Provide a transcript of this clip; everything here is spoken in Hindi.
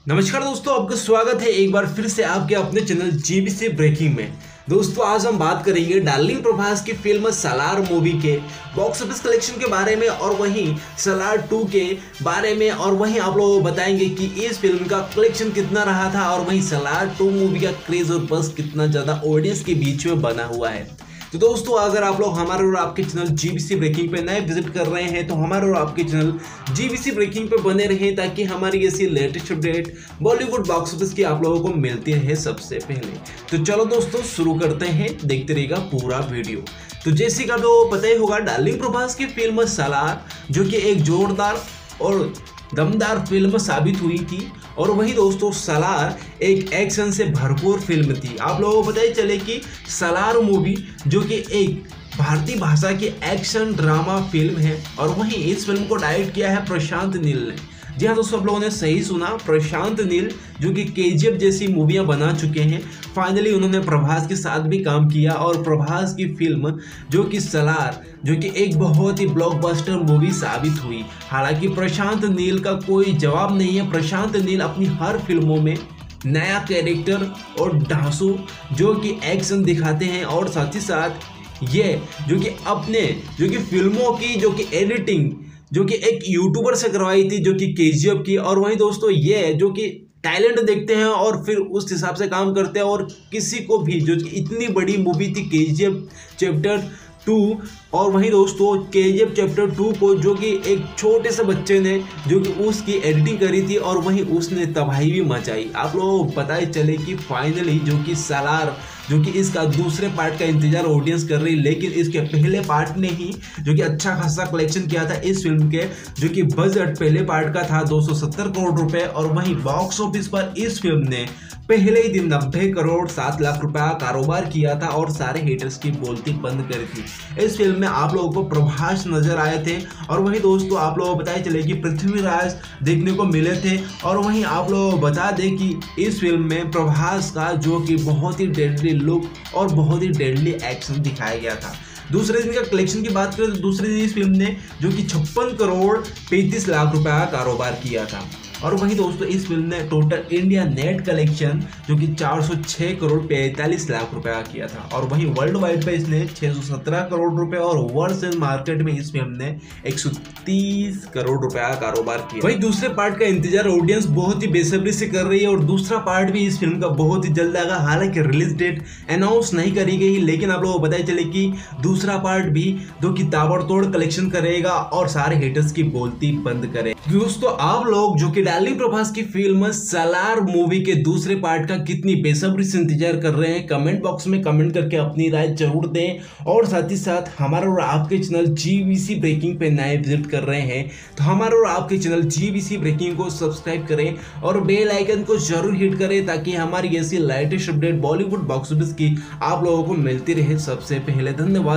नमस्कार दोस्तों, आपका स्वागत है एक बार फिर से आपके अपने चैनल जीबीसी ब्रेकिंग में। दोस्तों आज हम बात करेंगे डार्लिंग प्रभास की फिल्म सालार मूवी के बॉक्स ऑफिस कलेक्शन के बारे में और वहीं सालार 2 के बारे में, और वहीं आप लोगों को बताएंगे कि इस फिल्म का कलेक्शन कितना रहा था और वहीं सालार 2 मूवी का क्रेज और बस कितना ज़्यादा ऑडियंस के बीच में बना हुआ है। तो दोस्तों अगर आप लोग हमारे और आपके चैनल जीबीसी ब्रेकिंग पे नए विजिट कर रहे हैं तो हमारे और आपके चैनल जीबीसी ब्रेकिंग पे बने रहें ताकि हमारी ऐसी latest update Bollywood box office की आप लोगों को मिलती रहे सबसे पहले। तो चलो दोस्तों शुरू करते हैं, देखते रहिएगा पूरा वीडियो। तो जैसे कि आप लोगों को पता ही होगा, डार्लिंग प्रभास की फिल्म सालार जो कि एक जोरदार और दमदार फिल्म साबित हुई थी, और वही दोस्तों सालार एक एक्शन से भरपूर फिल्म थी। आप लोगों को पता ही चले कि सालार मूवी जो कि एक भारतीय भाषा की एक्शन ड्रामा फिल्म है, और वहीं इस फिल्म को डायरेक्ट किया है प्रशांत नील ने। जी हाँ दोस्तों, आप लोगों ने सही सुना, प्रशांत नील जो कि केजीएफ जैसी मूवियां बना चुके हैं। फाइनली उन्होंने प्रभास के साथ भी काम किया, और प्रभास की फिल्म जो कि सालार जो कि एक बहुत ही ब्लॉकबस्टर मूवी साबित हुई। हालांकि प्रशांत नील का कोई जवाब नहीं है। प्रशांत नील अपनी हर फिल्मों में नया कैरेक्टर और ढांसू जो कि एक्शन दिखाते हैं, और साथ ही साथ ये जो कि अपने जो कि फिल्मों की जो कि एडिटिंग जो कि एक यूट्यूबर से करवाई थी जो कि केजीएफ की, और वहीं दोस्तों ये जो कि टैलेंट देखते हैं और फिर उस हिसाब से काम करते हैं। और किसी को भी जो कि इतनी बड़ी मूवी थी केजीएफ चैप्टर 2, और वहीं दोस्तों केजीएफ चैप्टर 2 को जो कि एक छोटे से बच्चे ने जो कि उसकी एडिटिंग करी थी, और वहीं उसने तबाही भी मचाई। आप लोगों को पता ही चले कि फाइनली जो कि सालार जो कि इसका दूसरे पार्ट का इंतजार ऑडियंस कर रही, लेकिन इसके पहले पार्ट ने ही जो कि अच्छा खासा कलेक्शन किया था। इस फिल्म के जो कि बजट पहले पार्ट का था 270 करोड़ रुपए, और वहीं बॉक्स ऑफिस पर इस फिल्म ने पहले ही दिन 90 करोड़ 7 लाख रुपया कारोबार किया था, और सारे हेटर्स की बोलती बंद करी थी। इस फिल्म में आप लोगों को प्रभास नजर आए थे, और वहीं दोस्तों आप लोगों को बताया चले कि पृथ्वीराज देखने को मिले थे, और वहीं आप लोगों को बता दें कि इस फिल्म में प्रभास का जो कि बहुत ही डेडली लुक और बहुत ही डेडली एक्शन दिखाया गया था। दूसरे दिन का कलेक्शन की बात करें तो दूसरे दिन इस फिल्म ने जो कि 56 करोड़ 35 लाख रुपए का कारोबार किया था, और वहीं दोस्तों इस फिल्म ने टोटल इंडिया नेट कलेक्शन जो कि 406 करोड़ 45 लाख रुपए का किया था, और वहीं वर्ल्ड वाइड पे इसने 617 करोड़ रुपए, और वर्ल्ड मार्केट में इस फिल्म ने 130 करोड़ रुपए का कारोबार किया। वहीं दूसरे पार्ट का इंतजार ऑडियंस बहुत ही बेसब्री से कर रही है, और दूसरा पार्ट भी इस फिल्म का बहुत ही जल्द आएगा। हालांकि रिलीज डेट अनाउंस नहीं करी गई, लेकिन आप लोगों को बताया चले कि दूसरा पार्ट भी जो कि ताबड़तोड़ कलेक्शन करेगा और सारे हेटर्स की बोलती बंद करे। दोस्तों आप लोग जो कि डार्लिंग प्रभास की फिल्म सालार मूवी के दूसरे पार्ट का कितनी बेसब्री से इंतजार कर रहे हैं, कमेंट बॉक्स में कमेंट करके अपनी राय जरूर दें। और साथ ही साथ हमारे और आपके चैनल जीबीसी ब्रेकिंग पे नए विजिट कर रहे हैं तो हमारे और आपके चैनल जीबीसी ब्रेकिंग को सब्सक्राइब करें और बेल आइकन को जरूर हिट करें, ताकि हमारी ऐसी latest update Bollywood box office की आप लोगों को मिलती रहे सबसे पहले। धन्यवाद।